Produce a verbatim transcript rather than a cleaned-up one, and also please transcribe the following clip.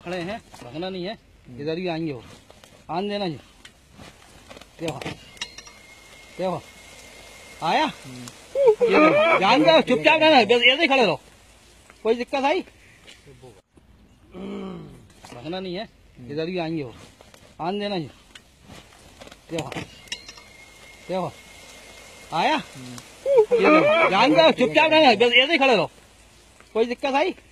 खड़े हैं, भगना नहीं है, इधर ही आएंगे वो। आन देना जी। देखो देखो आया, ध्यान दो, चुपचाप रहना, बस ऐसे ही खड़े रहो। कोई दिक्कत आई? भगना नहीं है, इधर ही आएंगे वो। आन देना जी। देखो देखो आया, ध्यान दो, चुपचाप रहना, बस ऐसे ही खड़े रहो। कोई दिक्कत आई?